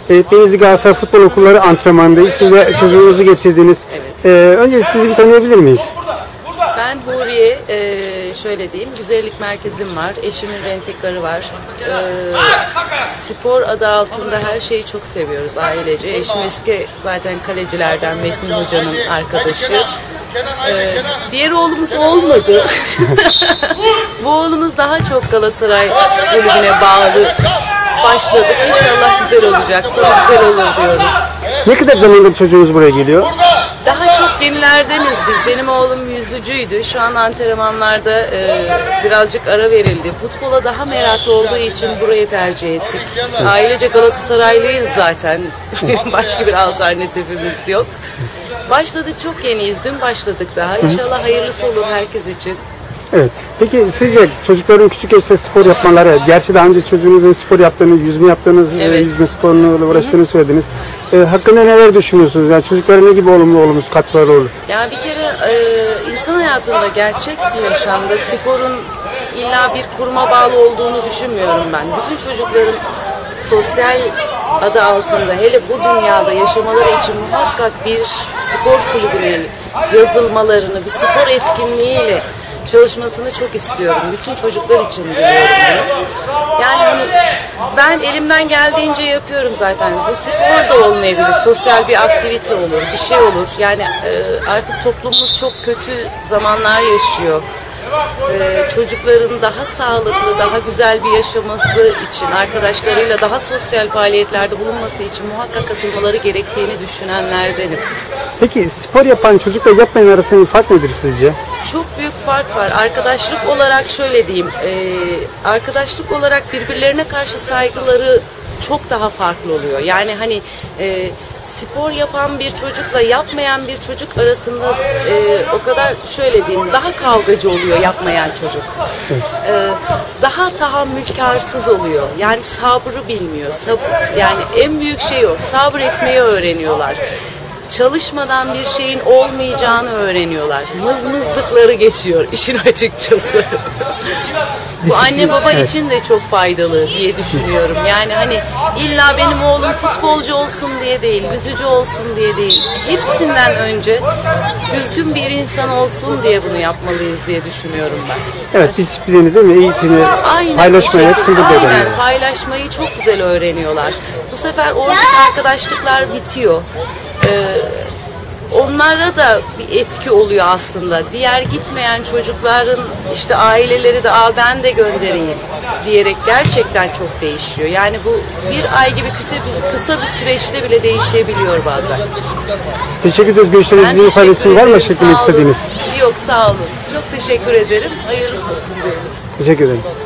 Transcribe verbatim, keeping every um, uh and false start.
Evet, Denizli Galatasaray Futbol Okulları antrenmanındayız. Siz de çocuğunuzu getirdiniz. Evet. Ee, önce sizi bir tanıyabilir miyiz? Ben Huriye, e, şöyle diyeyim, güzellik merkezim var, eşimin rentekarı var. E, spor adı altında her şeyi çok seviyoruz ailece. Eşim eski zaten kalecilerden, Metin Hoca'nın arkadaşı. E, diğer oğlumuz olmadı. Bu oğlumuz daha çok Galatasaray kulübüne bağlı. Başladık. İnşallah güzel olacak. Sonra güzel olur diyoruz. Ne kadar zamandır çocuğunuz buraya geliyor? Daha çok yenilerdeniz biz. Benim oğlum yüzücüydü. Şu an antrenmanlarda e, birazcık ara verildi. Futbola daha meraklı olduğu için burayı tercih ettik. Ailece Galatasaraylıyız zaten. Başka bir alternatifimiz yok. Başladık, çok yeniyiz. Dün başladık daha. İnşallah hayırlısı olur herkes için. Evet. Peki sizce çocukların küçük yaşta spor yapmaları, gerçi daha önce çocuğunuzun spor yaptığını, yüzme yaptığını, Evet. yüzme sporuna uğraştığını söylediniz. Ee, hakkında neler düşünüyorsunuz? Yani çocuklara ne gibi olumlu olumsuz katkıları olur? Ya bir kere e, insan hayatında gerçek bir yaşamda sporun illa bir kuruma bağlı olduğunu düşünmüyorum ben. Bütün çocukların sosyal adı altında, hele bu dünyada yaşamaları için muhakkak bir spor kulübüne yazılmalarını, bir spor etkinliğiyle çalışmasını çok istiyorum. Bütün çocuklar için biliyorum bunu. Yani hani ben elimden geldiğince yapıyorum zaten. Bu spor da olmayabilir, sosyal bir aktivite olur, bir şey olur. Yani e, artık toplumumuz çok kötü zamanlar yaşıyor. Ee, çocukların daha sağlıklı, daha güzel bir yaşaması için, arkadaşlarıyla daha sosyal faaliyetlerde bulunması için muhakkak katılmaları gerektiğini düşünenlerdenim. Peki spor yapan çocukla yapmayan arasında fark nedir sizce? Çok büyük fark var. Arkadaşlık olarak şöyle diyeyim, e, arkadaşlık olarak birbirlerine karşı saygıları çok daha farklı oluyor. Yani hani e, spor yapan bir çocukla yapmayan bir çocuk arasında e, o kadar şöyle diyeyim, daha kavgacı oluyor yapmayan çocuk. E, daha tahammülkarsız oluyor. Yani sabrı bilmiyor. Sabır, yani en büyük şey o. Sabretmeyi öğreniyorlar. Çalışmadan bir şeyin olmayacağını öğreniyorlar. Mızmızlıkları geçiyor işin açıkçası. Bu anne baba Evet. için de çok faydalı diye düşünüyorum. Yani hani illa benim oğlum futbolcu olsun diye değil, yüzücü olsun diye değil. Hepsinden önce düzgün bir insan olsun diye bunu yapmalıyız diye düşünüyorum ben. Evet, disiplini değil mi? Eğitimi, Aynen, paylaşmayı o hepsini şekilde, de aynen, öğreniyor. paylaşmayı çok güzel öğreniyorlar. Bu sefer oradaki arkadaşlıklar bitiyor. Ee, onlara da bir etki oluyor aslında. Diğer gitmeyen çocukların işte aileleri de "Aa, ben de göndereyim" diyerek gerçekten çok değişiyor. Yani bu bir ay gibi kısa bir, kısa bir süreçte bile değişebiliyor bazen. Teşekkür ederiz. Görüşlerinizi ifadesi var mı şekilde istediğiniz? Yok, sağ olun. Çok teşekkür ederim. Hayırlı olsun diyorum. Teşekkür ederim.